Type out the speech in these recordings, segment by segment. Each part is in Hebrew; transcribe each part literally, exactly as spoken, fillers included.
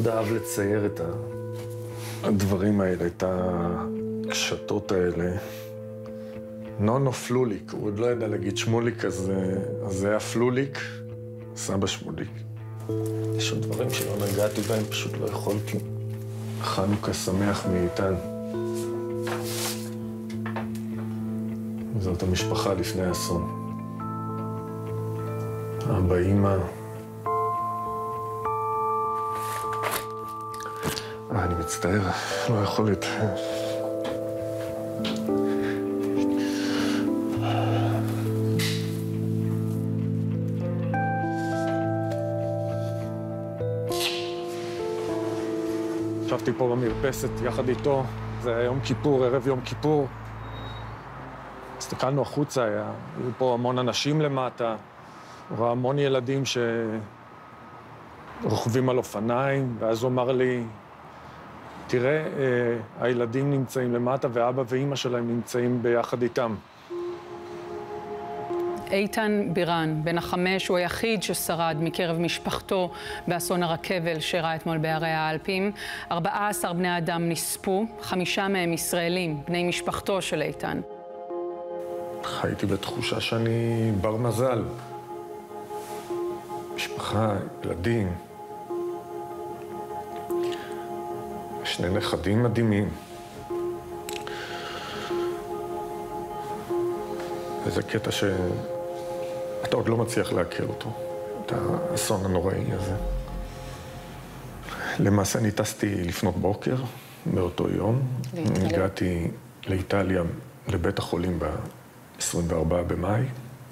מאוד אהב לצייר את הדברים האלה, את הקשתות האלה. נונו פלוליק, הוא עוד לא ידע להגיד שמוליק, אז זה היה פלוליק, סבא שמוליק. יש עוד דברים שלא נגעתי בהם, פשוט לא יכולתי. חנוכה שמח מאיתן. זאת המשפחה לפני האסון. אבא, אמא. אה, אני מצטער, לא יכול לתאר. ישבתי פה במרפסת יחד איתו, זה היה יום כיפור, ערב יום כיפור. הסתכלנו החוצה, היה, היו פה המון אנשים למטה, הוא ראה המון ילדים שרוכבים על אופניים, ואז הוא אמר לי, תראה, אה, הילדים נמצאים למטה ואבא ואימא שלהם נמצאים ביחד איתם. איתן בירן, בן החמש, הוא היחיד ששרד מקרב משפחתו באסון הרכבל שאירע אתמול בערי האלפים. ארבעה עשר בני אדם נספו, חמישה מהם ישראלים, בני משפחתו של איתן. חייתי בתחושה שאני בר מזל. משפחה, ילדים. שני נכדים מדהימים. וזה קטע ש... אתה עוד לא מצליח להכיר אותו, את האסון הנוראי הזה. למעשה אני טסתי לפנות בוקר באותו יום. לאיטליה. הגעתי לאיטליה, לבית החולים ב-עשרים וארבעה במאי.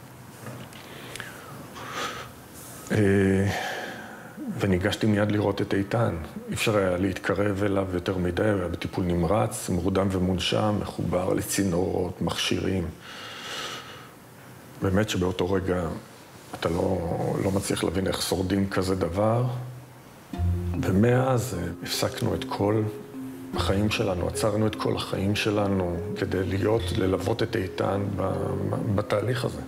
וניגשתי מיד לראות את איתן. אי אפשר היה להתקרב אליו יותר מדי, הוא היה בטיפול נמרץ, מורדם ומונשם, מחובר לצינורות, מכשירים. באמת שבאותו רגע אתה לא, לא מצליח להבין איך שורדים כזה דבר. ומאז הפסקנו את כל החיים שלנו, עצרנו את כל החיים שלנו כדי להיות, ללוות את איתן בתהליך הזה.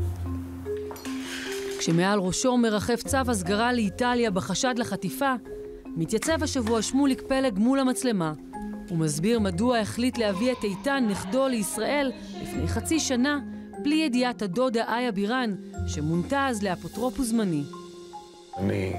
כשמעל ראשו מרחף צו הסגרה לאיטליה בחשד לחטיפה, מתייצב השבוע שמוליק פלג מול המצלמה. הוא מסביר מדוע החליט להביא את איתן נכדו לישראל לפני חצי שנה, בלי ידיעת הדודה איה בירן, שמונתה אז לאפוטרופוס זמני. אני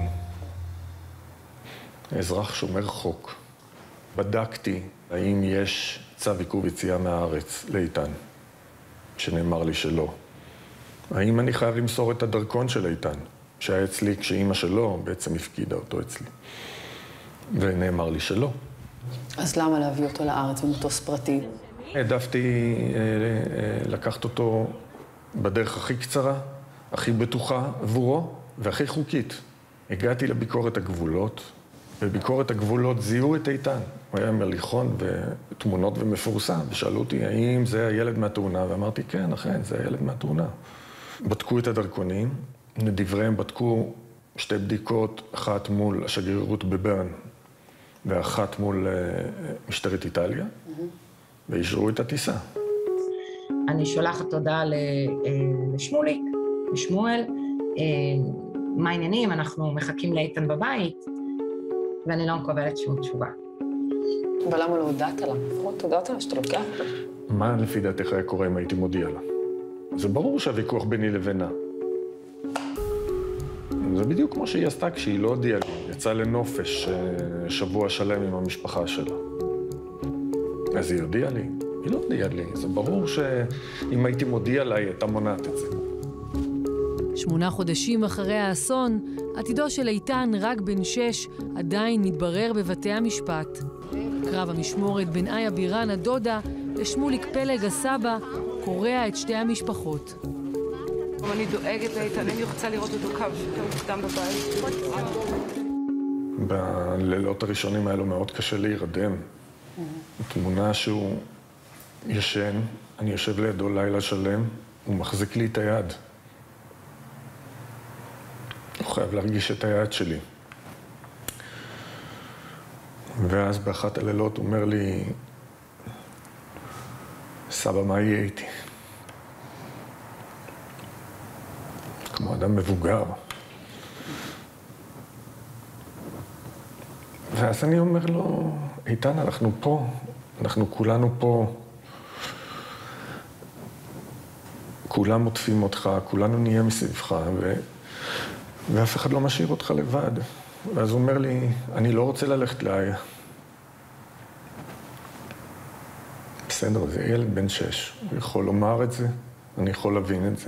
אזרח שומר חוק. בדקתי האם יש צו עיכוב יציאה מהארץ לאיתן, שנאמר לי שלא. האם אני חייב למסור את הדרכון של איתן, שהיה אצלי כשאימא שלו בעצם הפקידה אותו אצלי. ונאמר לי שלא. אז למה להביא אותו לארץ במטוס פרטי? העדפתי לקחת אותו בדרך הכי קצרה, הכי בטוחה עבורו והכי חוקית. הגעתי לביקורת הגבולות, ובביקורת הגבולות זיהו את איתן. הוא היה מליחון ותמונות ומפורסם, ושאלו אותי האם זה הילד מהתאונה, ואמרתי כן, אכן, זה הילד מהתאונה. בדקו את הדרכונים, לדבריהם בדקו שתי בדיקות, אחת מול השגרירות בברן, ואחת מול משטרת איטליה, ואישרו את הטיסה. אני שולחת הודעה לשמוליק, לשמואל, מה העניינים, אנחנו מחכים לאיתן בבית, ואני לא מקבלת שום תשובה. אבל למה לא הודעת לה? לפחות הודעת לה שאתה לוקח? מה לפי דעתך היה קורה אם הייתי מודיע לה? זה ברור שהוויכוח ביני לבינה. זה בדיוק כמו שהיא עשתה כשהיא לא הודיעה לי. יצאה לנופש שבוע שלם עם המשפחה שלה. אז היא הודיעה לי. היא לא הודיעה לי. זה ברור שאם הייתי מודיע לה, היא הייתה מונעת את זה. שמונה חודשים אחרי האסון, עתידו של איתן, רק בן שש, עדיין מתברר בבתי המשפט. קרב המשמורת בין איה בירן הדודה לשמוליק פלג הסבא קורע את שתי המשפחות. אני דואגת לאיתן, אני רוצה לראות אותו קו מוקדם בבית. בלילות הראשונים האלו מאוד קשה להירדם. תמונה שהוא ישן, אני יושב לידו לילה שלם, הוא מחזיק לי את היד. הוא חייב להרגיש את היד שלי. ואז באחת הלילות הוא אומר לי, סבא, מה יהיה איתי? כמו אדם מבוגר. ואז אני אומר לו, איתן, אנחנו פה, אנחנו כולנו פה. כולם עוטפים אותך, כולנו נהיה מסביבך, ו... ואף אחד לא משאיר אותך לבד. ואז הוא אומר לי, אני לא רוצה ללכת לאיה. בסדר, זה ילד בן שש, הוא יכול לומר את זה, אני יכול להבין את זה.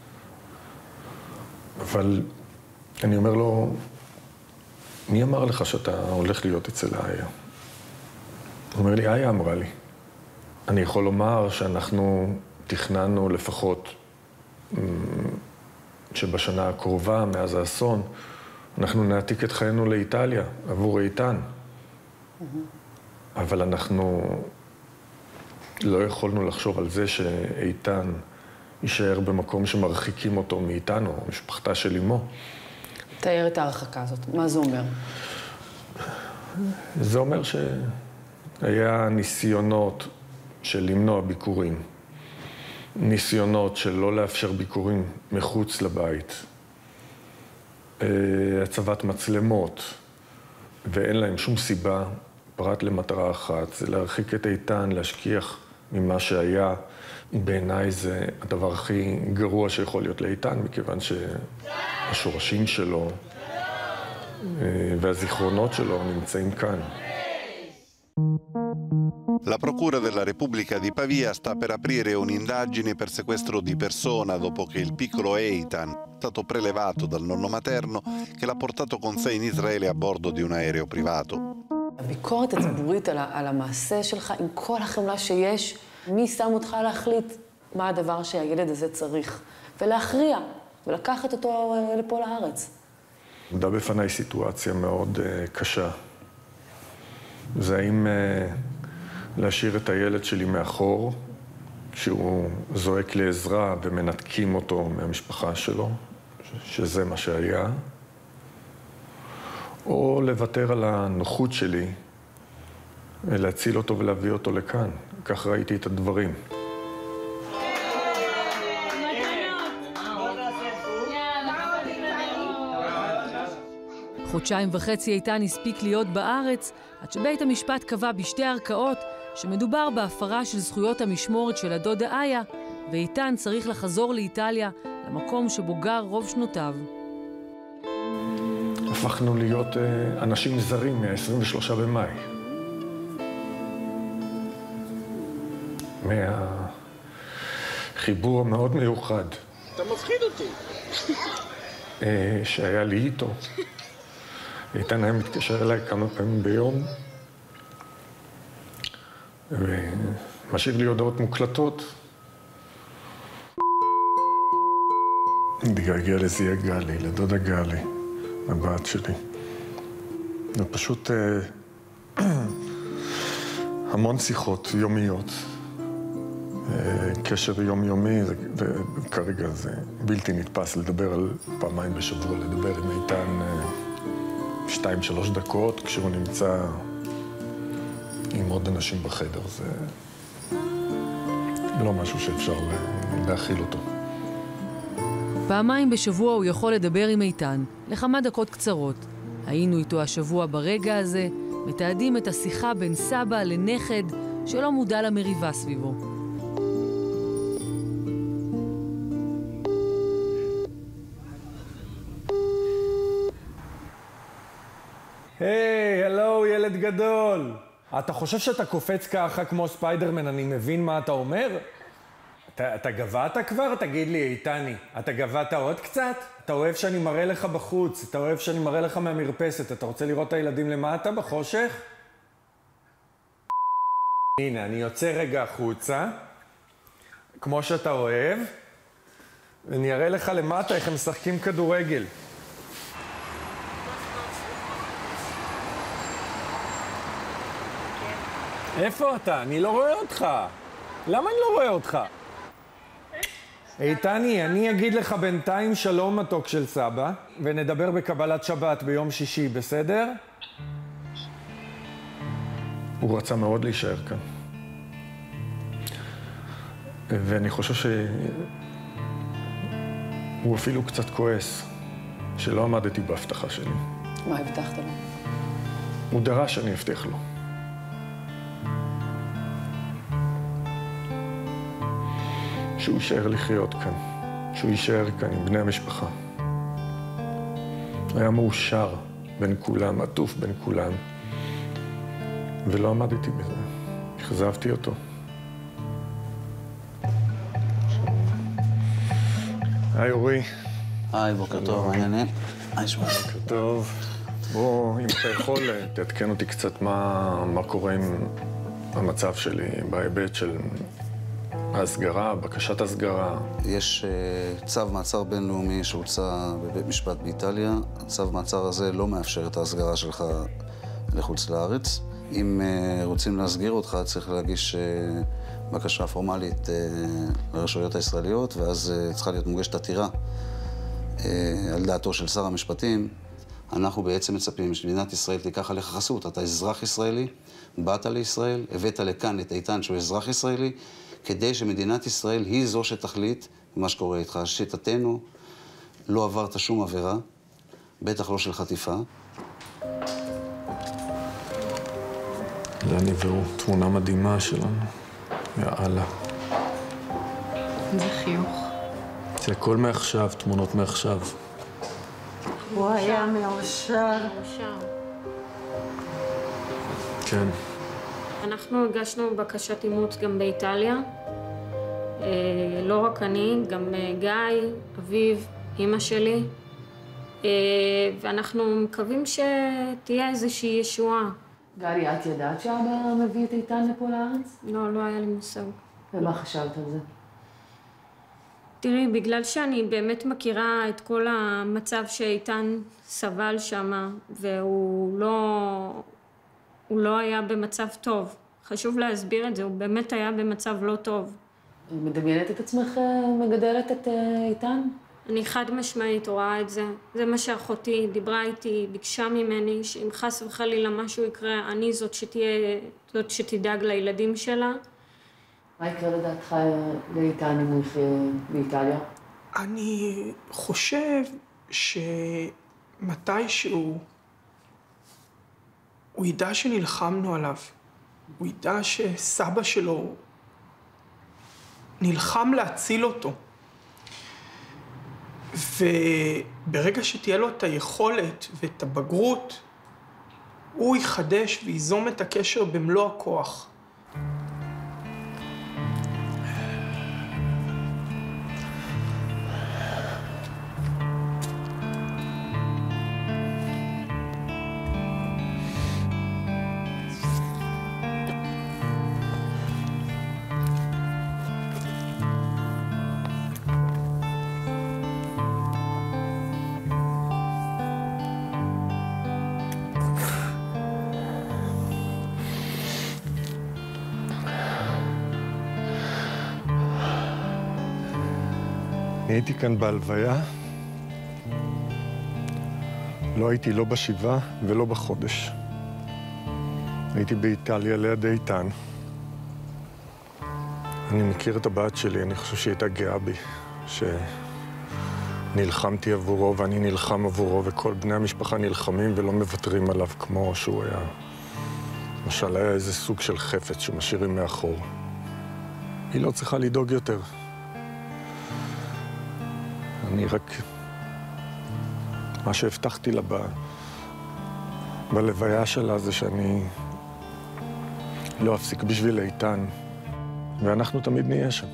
אבל אני אומר לו, מי אמר לך שאתה הולך להיות אצל האיה? הוא אומר לי, איה אמרה לי. אני יכול לומר שאנחנו תכננו לפחות שבשנה הקרובה, מאז האסון, אנחנו נעתיק את חיינו לאיטליה, עבור איתן. אבל אנחנו לא יכולנו לחשוב על זה שאיתן יישאר במקום שמרחיקים אותו מאיתנו, משפחתה של אמו. תאר את ההרחקה הזאת, מה זה אומר? זה אומר שהיה ניסיונות של למנוע ביקורים. ניסיונות של לא לאפשר ביקורים מחוץ לבית. הצבת מצלמות, ואין להם שום סיבה, פרט למטרה אחת, זה להרחיק את איתן, להשכיח ממה שהיה. בעיניי זה הדבר הכי גרוע שיכול להיות לאיתן, מכיוון שהשורשים שלו והזיכרונות שלו נמצאים כאן. La Procura della Repubblica di Pavia sta per aprire un'indagine per sequestro di persona dopo che il piccolo Eitan è stato prelevato dal nonno materno che l'ha portato con sé in Israele a bordo di un aereo privato. הביקורת הציבורית על, על המעשה שלך, עם כל החמלה שיש, מי שם אותך להחליט מה הדבר שהילד הזה צריך, ולהכריע, ולקחת אותו לפה לארץ. עמדה בפניי סיטואציה מאוד uh, קשה. זה האם uh, להשאיר את הילד שלי מאחור, כשהוא זועק לעזרה ומנתקים אותו מהמשפחה שלו, שזה מה שהיה, או לוותר על הנוחות שלי, להציל אותו ולהביא אותו לכאן. כך ראיתי את הדברים. חודשיים וחצי איתן הספיק להיות בארץ, עד שבית המשפט קבע בשתי ערכאות שמדובר בהפרה של זכויות המשמורת של הדודה איה, ואיתן צריך לחזור לאיטליה, למקום שבו גר רוב שנותיו. הפכנו להיות uh, אנשים זרים מה-עשרים ושלושה במאי. מהחיבור המאוד מיוחד. אתה מפחיד אותי. uh, שהיה לי איתו. איתן היה מתקשר אליי כמה פעמים ביום, ומשאיר לי הודעות מוקלטות. התגעגע לזיה גלי, לדודה גלי, הבת שלי. זה פשוט אה, המון שיחות יומיות, אה, קשר יומיומי, וכרגע זה בלתי נתפס לדבר על פעמיים בשבוע, לדבר עם איתן אה, שתיים, שלוש דקות, כשהוא נמצא עם עוד אנשים בחדר. זה לא משהו שאפשר להכיל אותו. פעמיים בשבוע הוא יכול לדבר עם איתן, לכמה דקות קצרות. היינו איתו השבוע ברגע הזה, מתעדים את השיחה בין סבא לנכד שלא מודע למריבה סביבו. היי, הלו, ילד גדול. אתה חושב שאתה קופץ ככה כמו ספיידרמן, אני מבין מה אתה אומר? אתה, אתה גבעת כבר? תגיד לי, איתני, אתה גבעת עוד קצת? אתה אוהב שאני מראה לך בחוץ, אתה אוהב שאני מראה לך מהמרפסת, אתה רוצה לראות את הילדים למטה בחושך? הנה, אני יוצא רגע החוצה, כמו שאתה אוהב, ואני אראה לך למטה איך הם משחקים כדורגל. איפה אתה? אני לא רואה אותך. למה אני לא רואה אותך? איתני, אני אגיד לך בינתיים שלום מתוק של סבא, ונדבר בקבלת שבת ביום שישי, בסדר? הוא רצה מאוד להישאר כאן. ואני חושב שהוא אפילו קצת כועס, שלא עמדתי בהבטחה שלי. מה הבטחת לו? הוא דרש שאני אבטיח לו. שהוא יישאר לחיות כאן, שהוא יישאר כאן עם בני המשפחה. היה מאושר בין כולם, עטוף בין כולם, ולא עמדתי בזה. החזבתי אותו. היי אורי. היי, בוקר טוב, מה העניינים? היי שמואל. בוקר טוב. בוא, אם אתה יכול, תעדכן אותי קצת מה, מה קורה עם המצב שלי בהיבט של ההסגרה, בקשת הסגרה. יש uh, צו מעצר בינלאומי שהוצא בבית משפט באיטליה. הצו מעצר הזה לא מאפשר את ההסגרה שלך לחוץ לארץ. אם uh, רוצים להסגיר אותך, צריך להגיש uh, בקשה פורמלית uh, לרשויות הישראליות, ואז uh, צריכה להיות מוגשת עתירה uh, על דעתו של שר המשפטים. אנחנו בעצם מצפים שמדינת ישראל תיקח עליך חסות. אתה אזרח ישראלי, באת לישראל, הבאת לכאן את איתן שהוא אזרח ישראלי, כדי שמדינת ישראל היא זו שתחליט מה שקורה איתך. שיטתנו, לא עברת שום עבירה, בטח לא של חטיפה. זה אני והוא, תמונה מדהימה שלנו. יאללה. זה חיוך. זה הכל מעכשיו, תמונות מעכשיו. הוא היה מאושר. מאושר. כן. אנחנו הגשנו בקשת אימוץ גם באיטליה. לא רק אני, גם גיא, אביב, אמא שלי. ואנחנו מקווים שתהיה איזושהי ישועה. גלי, את ידעת שאבא מביא את איתן לפה לארץ? לא, לא היה לי מושג. ומה חשבת על זה? תראי, בגלל שאני באמת מכירה את כל המצב שאיתן סבל שם, והוא לא, הוא לא היה במצב טוב. חשוב להסביר את זה, הוא באמת היה במצב לא טוב. מדמיינת את עצמך מגדלת את איתן? אני חד משמעית רואה את זה. זה מה שאחותי דיברה איתי, ביקשה ממני, שאם חס וחלילה משהו יקרה, אני זאת שתהיה, זאת שתדאג לילדים שלה. מה יקרה לדעתך לאיתן אם הוא יחיה באיטליה? אני חושב שמתישהו הוא ידע שנלחמנו עליו. הוא ידע שסבא שלו נלחם להציל אותו. וברגע שתהיה לו את היכולת ואת הבגרות, הוא יחדש ויזום את הקשר במלוא הכוח. הייתי כאן בהלוויה, לא הייתי לא בשבעה ולא בחודש. הייתי באיטליה ליד איתן. אני מכיר את הבת שלי, אני חושב שהיא הייתה גאה בי, שנלחמתי עבורו ואני נלחם עבורו, וכל בני המשפחה נלחמים ולא מוותרים עליו כמו שהוא היה. למשל, היה איזה סוג של חפץ שמשאירים מאחור. היא לא צריכה לדאוג יותר. אני רק... מה שהבטחתי לה ב... בלוויה שלה זה שאני לא אפסיק בשביל איתן, ואנחנו תמיד נהיה שם.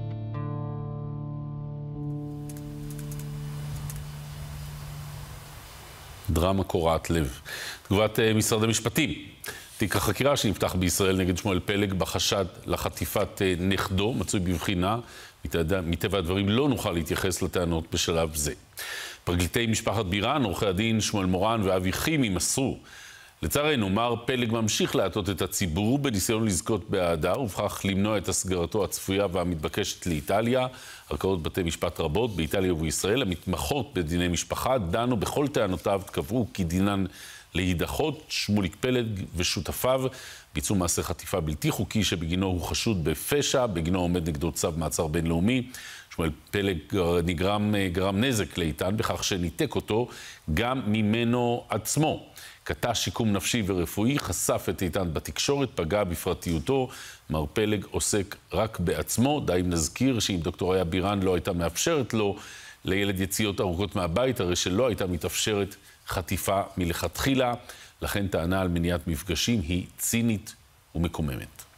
דרמה קורעת לב. תגובת משרד המשפטים. תיק החקירה שנפתח בישראל נגד שמואל פלג בחשד לחטיפת נכדו, מצוי בבחינה. מטבע הדברים לא נוכל להתייחס לטענות בשלב זה. פרקליטי משפחת בירן, עורכי הדין שמואל מורן ואבי חימי מסרו. לצערנו, מר פלג ממשיך להטות את הציבור בניסיון לזכות באהדה, ובכך למנוע את הסגרתו הצפויה והמתבקשת לאיטליה. ערכאות בתי משפט רבות באיטליה ובישראל, המתמחות בדיני משפחה, דנו בכל טענותיו, קבעו כי דינן להידחות. שמוליק פלג ושותפיו ביצעו מעשה חטיפה בלתי חוקי שבגינו הוא חשוד בפשע, בגינו עומד נגדו צו מעצר בינלאומי. שמואל פלג נגרם גרם נזק לאיתן בכך שניתק אותו גם ממנו עצמו. קטע שיקום נפשי ורפואי, חשף את איתן בתקשורת, פגע בפרטיותו. מר פלג עוסק רק בעצמו. די אם נזכיר שאם דוקטור איה בירן לא הייתה מאפשרת לו לילד יציאות ארוכות מהבית, הרי שלא הייתה מתאפשרת חטיפה מלכתחילה. לכן טענה על מניעת מפגשים היא צינית ומקוממת.